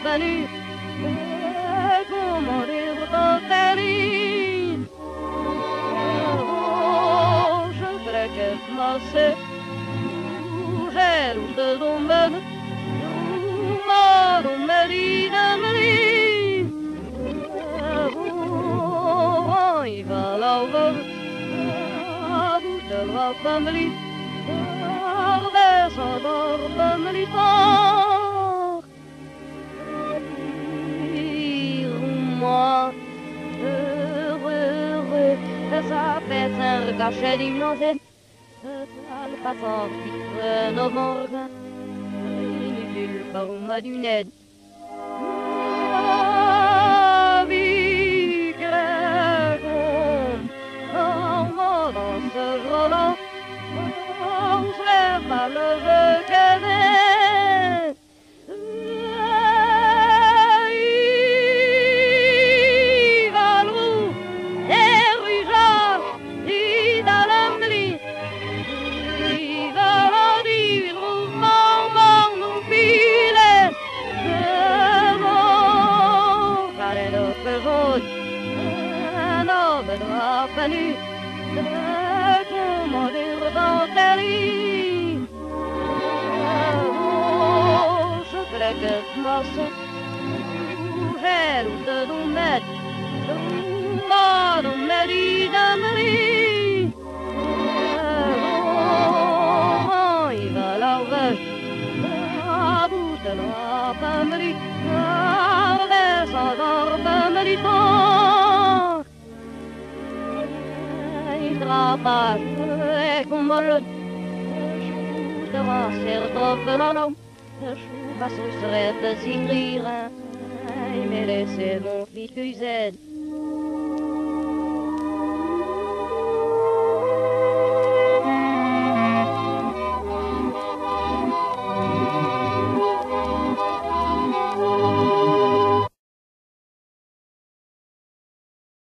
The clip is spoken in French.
venu, comment dire feliz. Oh, je creo que más j'ai de domaine, oh, Merida, oh, il va là-haut, de la famille, descendre famille, moi, heureux, ça fait un cachet d'immense. Pas sorti nos organes, inutile par ma lunette. Ma vie grecque, dans ce jour-là, on serait pas le jeu que venu, comment dire dentelle. Oh, je creo que más j'ai de domaine, non Merida, oh, il va là-haut, à bout de la famille, descendre famille. Trabalho como le devant ser trop long, je passe au serait de s'y rire, mais laissez mon fils cuisine.